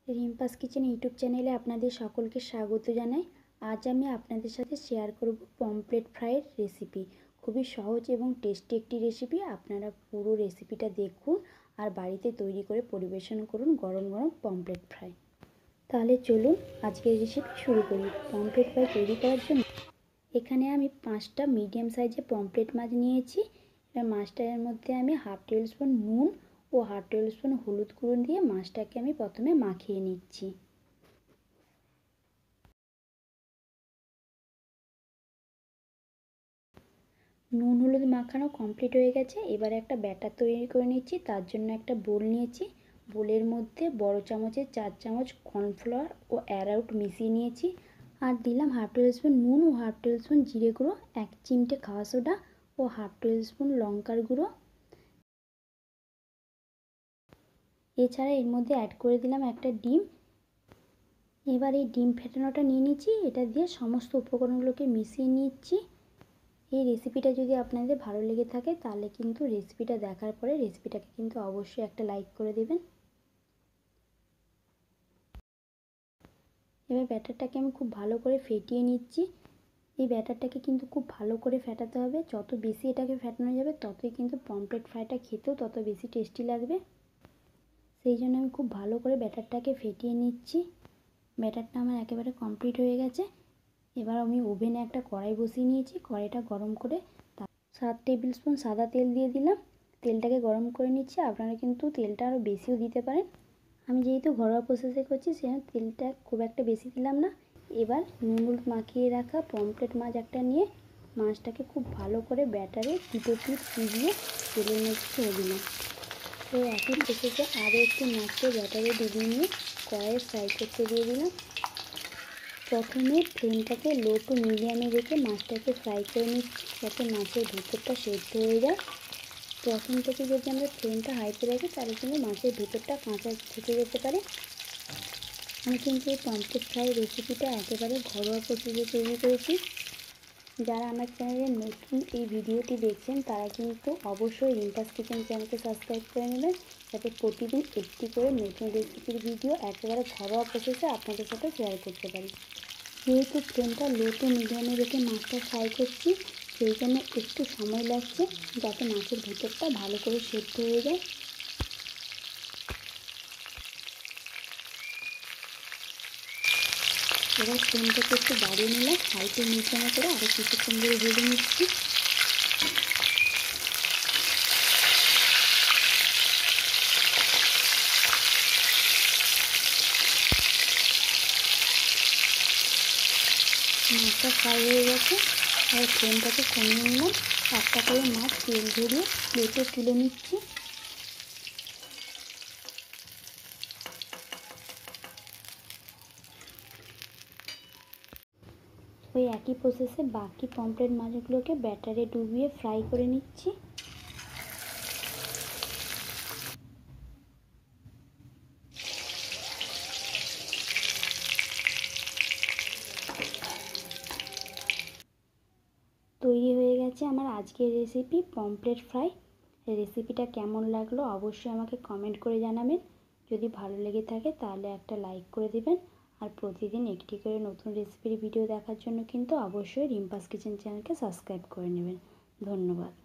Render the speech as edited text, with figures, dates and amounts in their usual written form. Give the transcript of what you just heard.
রিম্পাস kitchen YouTube চ্যানেলে আপনাদের সকলকে স্বাগত জানাই। আজ আমি আপনাদের সাথে শেয়ার করব পমফ্রেট ফ্রাইয়ের রেসিপি। খুবই সহজ এবং টেস্টি একটি রেসিপি। আপনারা পুরো রেসিপিটা দেখুন আর বাড়িতে তৈরি করে পরিবেশন করুন গরম গরম পমফ্রেট ফ্রাই। তাহলে চলুন আজকের রেসিপি শুরু করি। পমফ্রেট ফ্রাই তৈরি করার জন্য এখানে আমি 5টা মিডিয়াম সাইজের পমফ্রেট মাছ নিয়েছি। এবার মাছটার মধ্যে আমি হাফ টেবিল স্পুন নুন ও হাফ টেবিল স্পুন হলুদ গুঁড়ো দিয়ে মাছটাকে আমি প্রথমে মাখিয়ে নিচ্ছি। নুন হলুদ মাখানো কমপ্লিট হয়ে গেছে। এবারে একটা ব্যাটার তৈরি করে নিচ্ছি। তার জন্য একটা বোল নিয়েছি। বোলের মধ্যে বড় চামচের 4 চামচ কর্নফ্লাওয়ার ও অ্যারারুট মিশিয়ে নিয়েছি। আর দিলাম হাফ টেবিল স্পুন নুন ও হাফ টেবিল স্পুন জিরে গুঁড়ো, 1 চিমটে খাওয়া সোডা ও হাফ টেবিল স্পুন লঙ্কার গুঁড়ো। এছাড়া এর মধ্যে অ্যাড করে দিলাম একটা ডিম। এবার এই ডিম ফেটানোটা নিয়ে নিচ্ছি। এটা দিয়ে সমস্ত উপকরণগুলোকে মিশিয়ে নিচ্ছি। এই রেসিপিটা যদি আপনাদের ভালো লেগে থাকে তাহলে কিন্তু রেসিপিটা দেখার পরে রেসিপিটাকে কিন্তু অবশ্যই একটা লাইক করে দেবেন। এবার ব্যাটারটাকে আমি খুব ভালো করে ফেটিয়ে নিচ্ছি। এই ব্যাটারটাকে কিন্তু খুব ভালো করে ফেটাতে হবে। যত বেশি এটাকে ফেটানো যাবে ততই কিন্তু পমফ্রেট ফ্রাইটা খেতেও তত বেশি টেস্টি লাগবে। সেই জন্য আমি খুব ভালো করে ব্যাটারটাকে ফেটিয়ে নিচ্ছি। ব্যাটারটা আমার একেবারে কমপ্লিট হয়ে গেছে। এবার আমি ওভেনে একটা কড়াই বসিয়ে নিয়েছি। কড়াইটা গরম করে 7 টেবিল স্পুন সাদা তেল দিয়ে দিলাম। তেলটাকে গরম করে নিচ্ছি। আপনারা কিন্তু তেলটা আরও বেশিও দিতে পারেন। আমি যেহেতু ঘরোয়া প্রসেসে করছি সেজন্য তেলটা খুব একটা বেশি দিলাম না। এবার নুন হলুদ মাখিয়ে রাখা পমফ্রেট মাছ একটা নিয়ে মাছটাকে খুব ভালো করে ব্যাটারে দুটো পিঠ ভিজিয়ে তেলের মধ্যে ছেড়ে দিলাম। তো একই প্রসেসে আরও একটু মাছকে ব্যাটারে ডুবিয়ে নিয়ে কড়াইয়ে ফ্রাই করতে দিয়ে দিলাম। প্রথমে ফ্লেমটাকে লো টু মিডিয়ামে রেখে মাছটাকে ফ্রাই করে নিচ্ছি যাতে মাছের ভিতরটা সেদ্ধ হয়ে যায়। প্রথম থেকে যদি আমরা ফ্লেমটা হাইতে রাখি তাহলে কিন্তু মাছের ভিতরটা কাঁচা থেকে যেতে পারে। আমি কিন্তু এই পমফ্রেট ফ্রাই রেসিপিটা একেবারে ঘরোয়া প্রসেসে তৈরি করেছি। যারা আমার চ্যানেলে নতুন এই ভিডিওটি দেখছেন তারা কিন্তু অবশ্যই রিম্পাস কিচেন চ্যানেলকে সাবস্ক্রাইব করে নেবেন যাতে প্রতিদিন একটি করে নতুন রেসিপির ভিডিও একেবারে ঘরোয়া প্রসেসে আপনাদের সাথে শেয়ার করতে পারি। যেহেতু ফ্লেমটা লো টু মিডিয়ামে রেখে মাছটা ফ্রাই করছি সেই জন্য একটু সময় লাগছে যাতে মাছের ভিতরটা ভালো করে সেদ্ধ হয়ে যায়। এবার ফ্লেমটাকে একটু বাড়িয়ে নিলাম। হাই টু মিডিয়ামে করে আরও কিছুক্ষণ ধরে ভেজে নিচ্ছি। মাছটা ফ্রাই হয়ে গেছে। আর ফ্লেমটাকে কমিয়ে নিলাম। একটা করে মাছ তেল ঝরিয়ে প্লেটে তুলে নিচ্ছি। ওই একই প্রসেসে বাকি পমফ্রেট মাছগুলোকে ব্যাটারে ডুবিয়ে ফ্রাই করে নিচ্ছি। তৈরি হয়ে গেছে আমার আজকের রেসিপি পমফ্রেট ফ্রাই। রেসিপিটা কেমন লাগলো অবশ্যই আমাকে কমেন্ট করে জানাবেন। যদি ভালো লেগে থাকে তাহলে একটা লাইক করে দিবেন। আর প্রতিদিন একটি করে নতুন রেসিপির ভিডিও দেখার জন্য কিন্তু অবশ্যই রিম্পাস কিচেন চ্যানেলকে সাবস্ক্রাইব করে নেবেন। ধন্যবাদ।